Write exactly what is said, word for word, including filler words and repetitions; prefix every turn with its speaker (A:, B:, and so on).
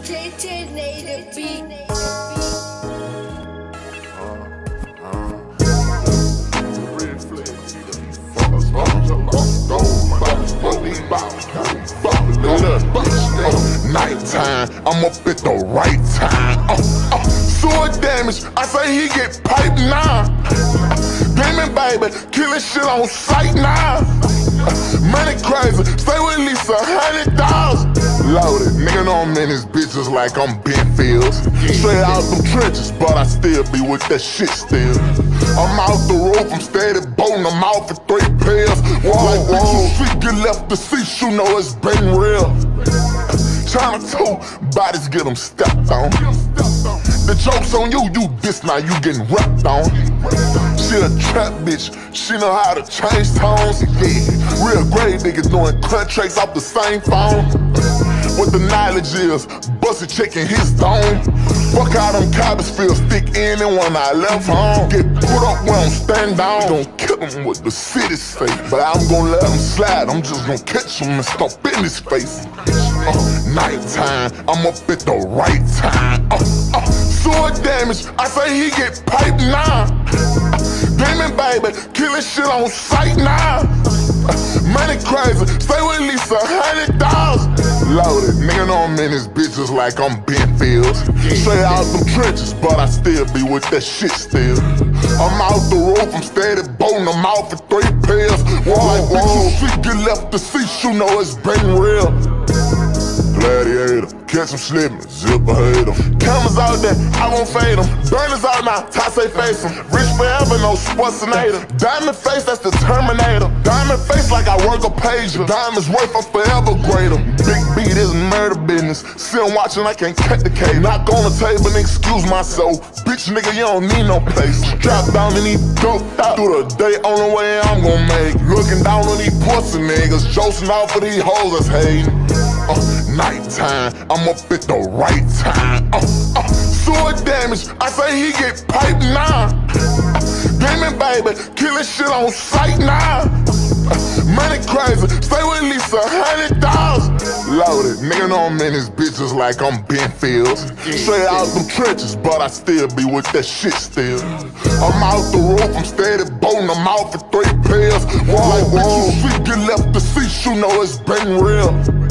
A: Nighttime, I'm up at the right time. Uh, uh, sword damage, I say he get piped now. Demon baby, killing shit on sight now. Money crazy, stay with at least a hundred dollars. Loaded, nigga know I'm in his bitches like I'm Ben Fields. Straight out them trenches, but I still be with that shit still. I'm out the roof, I'm steady bolting, I'm out for three pills. Whoa, like whoa, shit get left to see, you know it's been real. China two, bodies get them stepped on. The joke's on you, you diss now, you getting repped on. She a trap bitch, she know how to change tones. Yeah, real great niggas doing contracts off the same phone. What the knowledge is, busted checking his dome. Fuck how them coppers feel stick in and when I left home. Get put up when I'm stand down. Gon' kill him with the city say, but I'm gon' let him slide. I'm just gon' catch him and stomp in his face. Uh, nighttime, I'm up at the right time. Uh, uh, sword damage, I say he get piped now. Demon baby, killing shit on sight now. Money crazy, stay with at least a hundred dollars. Loaded, nigga know I'm in his bitches like I'm Ben Fields. Straight out them trenches, but I still be with that shit still. I'm out the roof, I'm steady bolting, I'm out for three pills. Whoa, like whoa, shit get left to see, you know it's been real. Gladiator, catch him slipping, zip ahead him. Cameras out there, I won't fade them. Burners out now, Tase face him. Rich forever, no Schwarzenegger. Diamond face, that's the Terminator. Diamond face like I work a pager. Diamonds worth, I'm forever greater. Big B, this murder business. Still watching, I can't cut the cake. Knock on the table and excuse myself. Bitch nigga, you don't need no place. Drop down and he doped out. Through the day, on the way I'm gon' make. Looking down on these pussy niggas. Josing off of these hoes that's hating. Uh, nighttime, I'm up at the right time. Uh, uh, sword damage, I say he get piped now. Demon baby, killing shit on sight now. Money crazy, stay with at least a hundred dollars. Loaded, nigga know I'm in his bitches like I'm Ben Fields. Straight out them trenches, but I still be with that shit still. I'm out the roof, I'm steady bolting, I'm out for three pills. Whoa, like whoa, shit get left to see, you know it's been real.